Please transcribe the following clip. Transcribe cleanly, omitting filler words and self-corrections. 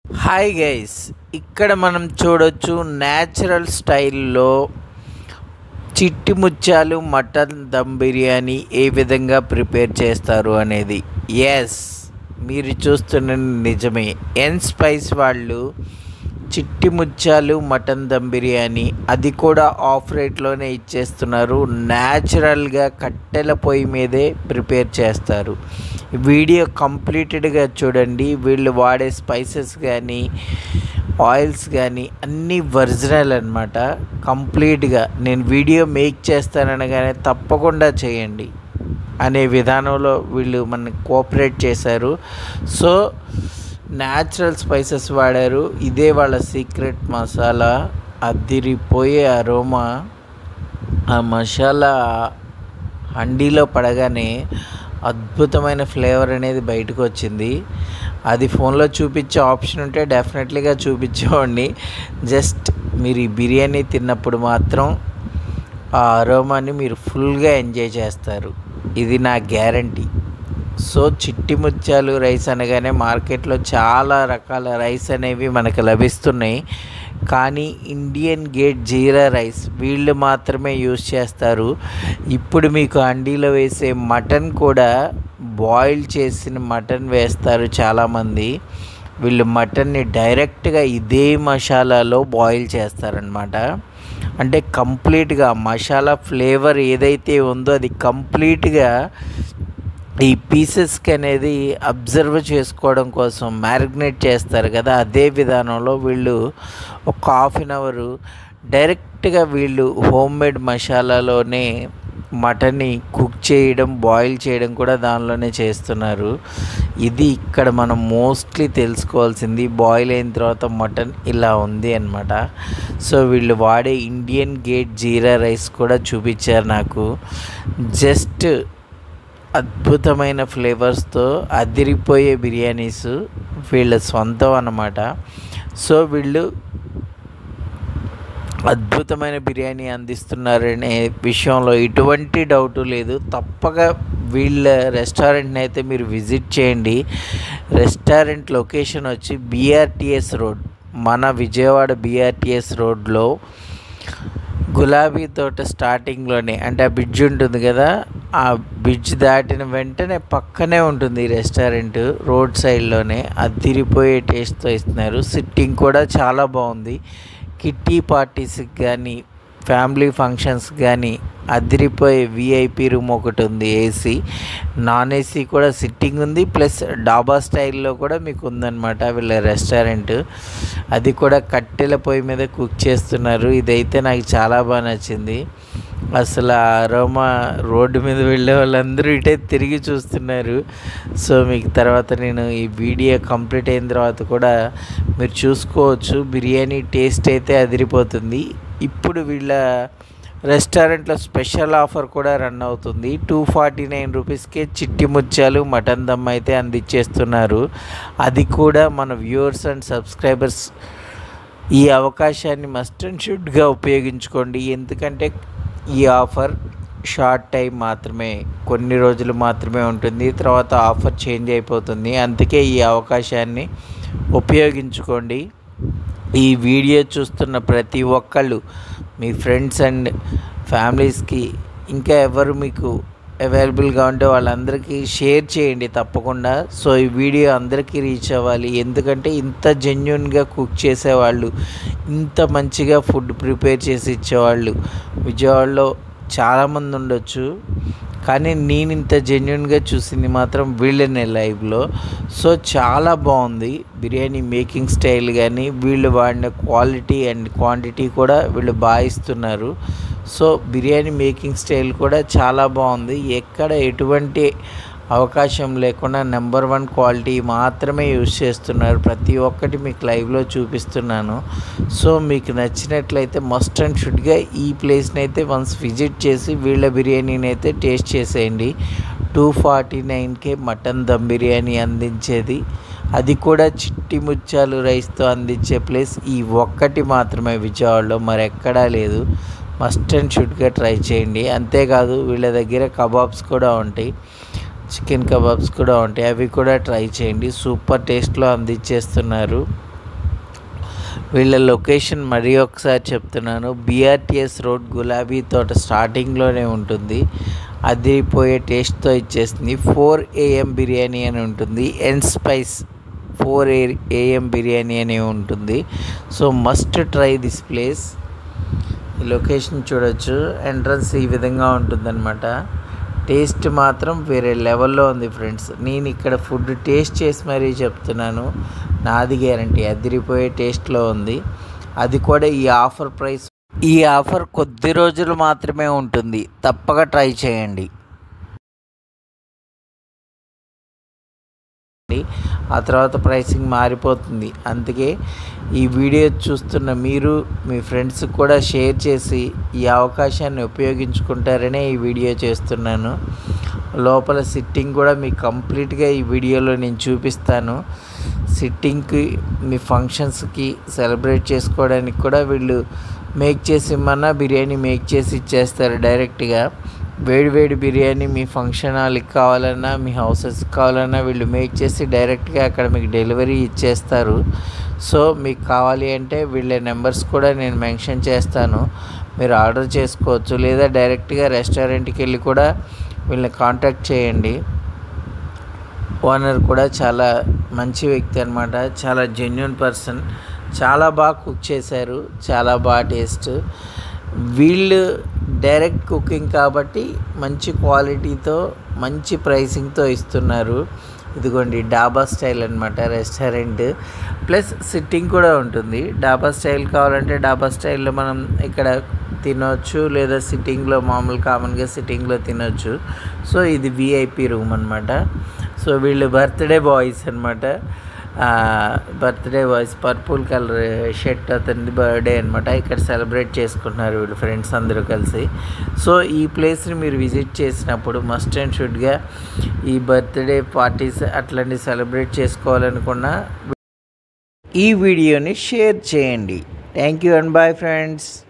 Hi guys, ఇక్కడ మనం చూడొచ్చు న్యాచురల్ స్టైల్లో చిట్టి ముత్యాలు మటన్ దమ్ బిర్యానీ ఏ విధంగా ప్రిపేర్ చేస్తారు అనేది. ఎస్, మీరు చూస్తున్న నిజమే. ఎన్ స్పైస్ వాళ్ళు చిట్టి ముత్యాలు మటన్ దమ్ బిర్యానీ అది కూడా ఆఫ్ రేట్లోనే ఇచ్చేస్తున్నారు. న్యాచురల్గా కట్టెల పొయ్యి మీదే ప్రిపేర్ చేస్తారు. వీడియో కంప్లీటెడ్గా చూడండి. వీళ్ళు వాడే స్పైసెస్ కానీ ఆయిల్స్ కానీ అన్నీ ఒరిజినల్ అనమాట. కంప్లీట్గా నేను వీడియో మేక్ చేస్తాననగానే తప్పకుండా చేయండి అనే విధానంలో వీళ్ళు మనకి కోఆపరేట్ చేశారు. సో న్యాచురల్ స్పైసెస్ వాడారు. ఇదే వాళ్ళ సీక్రెట్ మసాలా. అదిరిపోయే అరోమా. ఆ మసాలా హండీలో పడగానే అద్భుతమైన ఫ్లేవర్ అనేది బయటకు వచ్చింది. అది ఫోన్లో చూపించే ఆప్షన్ ఉంటే డెఫినెట్లీగా చూపించేవాడిని. జస్ట్ మీరు ఈ బిర్యానీ తిన్నప్పుడు మాత్రం ఆ అరోమాని మీరు ఫుల్గా ఎంజాయ్ చేస్తారు. ఇది నా గ్యారంటీ. సో చిట్టి ముత్యాలు రైస్ అనగానే మార్కెట్లో చాలా రకాల రైస్ అనేవి మనకు లభిస్తున్నాయి. కానీ ఇండియన్ గేట్ జీరా రైస్ వీళ్ళు మాత్రమే యూజ్ చేస్తారు. ఇప్పుడు మీకు హండీలో వేసే మటన్ కూడా బాయిల్ చేసిన మటన్ వేస్తారు చాలామంది. వీళ్ళు మటన్ని డైరెక్ట్గా ఇదే మసాలాలో బాయిల్ చేస్తారనమాట. అంటే కంప్లీట్గా మసాలా ఫ్లేవర్ ఏదైతే ఉందో అది కంప్లీట్గా ఈ పీసెస్కి అనేది అబ్జర్వ్ చేసుకోవడం కోసం మ్యారినేట్ చేస్తారు కదా, అదే విధానంలో వీళ్ళు ఒక హాఫ్ అన్ అవరు డైరెక్ట్గా వీళ్ళు హోమ్మేడ్ మసాలాలోనే మటన్ని కుక్ చేయడం, బాయిల్ చేయడం కూడా దానిలోనే చేస్తున్నారు. ఇది ఇక్కడ మనం మోస్ట్లీ తెలుసుకోవాల్సింది. బాయిల్ అయిన తర్వాత మటన్ ఇలా ఉంది అన్నమాట. సో వీళ్ళు వాడే ఇండియన్ గేట్ జీరా రైస్ కూడా చూపించారు నాకు. జస్ట్ అద్భుతమైన ఫ్లేవర్స్తో అదిరిపోయే బిర్యానీస్ వీళ్ళ సొంతం అన్నమాట. సో వీళ్ళు అద్భుతమైన బిర్యానీ అందిస్తున్నారనే విషయంలో ఎటువంటి డౌటు లేదు. తప్పక వీళ్ళ రెస్టారెంట్ని అయితే మీరు విజిట్ చేయండి. రెస్టారెంట్ లొకేషన్ వచ్చి BRTS రోడ్, మన విజయవాడ BRTS రోడ్లో గులాబీ తోట స్టార్టింగ్లోనే, అంటే ఆ బ్రిడ్జ్ ఉంటుంది కదా, ఆ బ్రిడ్జ్ దాటిన వెంటనే పక్కనే ఉంటుంది ఈ రెస్టారెంట్. రోడ్ సైడ్లోనే అదిరిపోయే టేస్ట్తో ఇస్తున్నారు. సిట్టింగ్ కూడా చాలా బాగుంది. కిట్టి పార్టీస్కి కానీ ఫ్యామిలీ ఫంక్షన్స్ కానీ అదిరిపోయే VIP రూమ్ ఒకటి ఉంది. AC, నాన్ AC కూడా సిట్టింగ్ ఉంది. ప్లస్ డాబా స్టైల్లో కూడా మీకు ఉందన్నమాట వీళ్ళ రెస్టారెంట్. అది కూడా కట్టెల పొయ్యి మీద కుక్ చేస్తున్నారు. ఇదైతే నాకు చాలా బాగా నచ్చింది. అసలు ఆ అరోమా రోడ్డు మీద వెళ్ళే వాళ్ళందరూ ఇటే తిరిగి చూస్తున్నారు. సో మీకు తర్వాత నేను ఈ వీడియో కంప్లీట్ అయిన తర్వాత కూడా మీరు చూసుకోవచ్చు. బిర్యానీ టేస్ట్ అయితే అదిరిపోతుంది. ఇప్పుడు వీళ్ళ రెస్టారెంట్లో స్పెషల్ ఆఫర్ కూడా రన్ అవుతుంది. 249 రూపీస్కే చిట్టి ముత్యాలు మటన్ దమ్ అయితే అందించేస్తున్నారు. అది కూడా మన వ్యూవర్స్ అండ్ సబ్స్క్రైబర్స్ ఈ అవకాశాన్ని మస్ట్ అండ్ షుడ్గా ఉపయోగించుకోండి. ఎందుకంటే ఈ ఆఫర్ షార్ట్ టైం మాత్రమే, కొన్ని రోజులు మాత్రమే ఉంటుంది. తర్వాత ఆఫర్ చేంజ్ అయిపోతుంది. అందుకే ఈ అవకాశాన్ని ఉపయోగించుకోండి. ఈ వీడియో చూస్తున్న ప్రతి ఒక్కళ్ళు మీ ఫ్రెండ్స్ అండ్ ఫ్యామిలీస్కి, ఇంకా ఎవరు మీకు అవైలబుల్గా ఉంటే వాళ్ళందరికీ షేర్ చేయండి తప్పకుండా. సో ఈ వీడియో అందరికీ రీచ్ అవ్వాలి. ఎందుకంటే ఇంత జెన్యున్గా కుక్ చేసేవాళ్ళు, ఇంత మంచిగా ఫుడ్ ప్రిపేర్ చేసి ఇచ్చేవాళ్ళు విజయవాడలో చాలామంది ఉండొచ్చు. కానీ నేను ఇంత జెన్యున్గా చూసింది మాత్రం వీళ్ళనే లైవ్లో. సో చాలా బాగుంది బిర్యానీ మేకింగ్ స్టైల్ కానీ వీళ్ళు వాడిన క్వాలిటీ అండ్ క్వాంటిటీ కూడా వీళ్ళు బాగా ఇస్తున్నారు. సో బిర్యానీ మేకింగ్ స్టైల్ కూడా చాలా బాగుంది. ఎక్కడ ఎటువంటి అవకాశం లేకుండా నెంబర్ 1 క్వాలిటీ మాత్రమే యూజ్ చేస్తున్నారు. ప్రతి ఒక్కటి మీకు లైవ్లో చూపిస్తున్నాను. సో మీకు నచ్చినట్లయితే మస్ట్ అండ్ షుడ్గా ఈ ప్లేస్ని అయితే వన్స్ విజిట్ చేసి వీళ్ళ బిర్యానీని అయితే టేస్ట్ చేసేయండి. 249కే మటన్ దమ్ బిర్యానీ అందించేది, అది కూడా చిట్టి ముత్యాలు రైస్తో అందించే ప్లేస్ ఈ ఒక్కటి మాత్రమే విజయవాడలో, మరెక్కడా లేదు. మస్ట్ అండ్ షుడ్గా ట్రై చేయండి. అంతేకాదు వీళ్ళ దగ్గర కబాబ్స్ కూడా ఉంటాయి, చికెన్ కబాబ్స్ కూడా ఉంటాయి. అవి కూడా ట్రై చేయండి. సూపర్ టేస్ట్లో అందించేస్తున్నారు. వీళ్ళ లొకేషన్ మరీ ఒకసారి చెప్తున్నాను. BRTS రోడ్, గులాబీ తోట స్టార్టింగ్లోనే ఉంటుంది. అదిరిపోయే టేస్ట్తో ఇచ్చేస్తుంది. 4 AM బిర్యానీ అని ఉంటుంది. స్పైస్ 4 AM బిర్యానీ అని ఉంటుంది. So must try this place. ఈ లొకేషన్ చూడొచ్చు. ఎంట్రన్స్ ఈ విధంగా ఉంటుందన్నమాట. టేస్ట్ మాత్రం వేరే లెవెల్లో ఉంది ఫ్రెండ్స్. నేను ఇక్కడ ఫుడ్ టేస్ట్ చేసి మరీ చెప్తున్నాను, నాది గ్యారంటీ అదిరిపోయే టేస్ట్లో ఉంది. అది కూడా ఈ ఆఫర్ ప్రైస్. ఈ ఆఫర్ కొద్ది రోజులు మాత్రమే ఉంటుంది, తప్పక ట్రై చేయండి. ఆ తర్వాత ప్రైసింగ్ మారిపోతుంది. అందుకే ఈ వీడియో చూస్తున్న మీరు మీ ఫ్రెండ్స్కి కూడా షేర్ చేసి ఈ అవకాశాన్ని ఉపయోగించుకుంటారనే ఈ వీడియో చేస్తున్నాను. లోపల సిట్టింగ్ కూడా మీకు కంప్లీట్గా ఈ వీడియోలో నేను చూపిస్తాను. సిట్టింగ్కి, మీ ఫంక్షన్స్కి సెలబ్రేట్ చేసుకోవడానికి కూడా వీళ్ళు మేక్ చేసి ఇమ్మన్నా బిర్యానీ మేక్ చేసి ఇచ్చేస్తారు డైరెక్ట్గా. వేడి బిర్యానీ మీ ఫంక్షన్ హాల్కి కావాలన్నా, మీ హౌసెస్కి కావాలన్నా వీళ్ళు మేక్ చేసి డైరెక్ట్గా అక్కడ మీకు డెలివరీ ఇచ్చేస్తారు. సో మీకు కావాలి అంటే వీళ్ళ నెంబర్స్ కూడా నేను మెన్షన్ చేస్తాను, మీరు ఆర్డర్ చేసుకోవచ్చు. లేదా డైరెక్ట్గా రెస్టారెంట్కి వెళ్ళి కూడా వీళ్ళని కాంటాక్ట్ చేయండి. ఓనర్ కూడా చాలా మంచి వ్యక్తి అనమాట, చాలా జెన్యూన్ పర్సన్. చాలా బాగా కుక్ చేశారు, చాలా బాగా టేస్ట్. వీళ్ళు డైరెక్ట్ కుకింగ్ కాబట్టి మంచి క్వాలిటీతో, మంచి ప్రైసింగ్తో ఇస్తున్నారు. ఇదిగోండి డాబా స్టైల్ అనమాట రెస్టారెంట్, ప్లస్ సిట్టింగ్ కూడా ఉంటుంది. డాబా స్టైల్ కావాలంటే డాబా స్టైల్లో మనం ఇక్కడ తినవచ్చు, లేదా సిట్టింగ్లో మామూలు కామన్గా సిట్టింగ్లో తినొచ్చు. సో ఇది VIP రూమ్ అనమాట. సో వీళ్ళు బర్త్డే బాయ్స్ అనమాట. Birthday boys, purple colour shirt అతని బర్త్డే అనమాట. ఇక్కడ సెలబ్రేట్ చేసుకుంటున్నారు వీళ్ళు ఫ్రెండ్స్ అందరూ కలిసి. సో ఈ ప్లేస్ని మీరు విజిట్ చేసినప్పుడు మస్ట్ అండ్ షుడ్గా ఈ బర్త్డే పార్టీస్ అట్లాంటివి సెలబ్రేట్ చేసుకోవాలనుకున్న ఈ వీడియోని షేర్ చేయండి. Thank you and bye friends.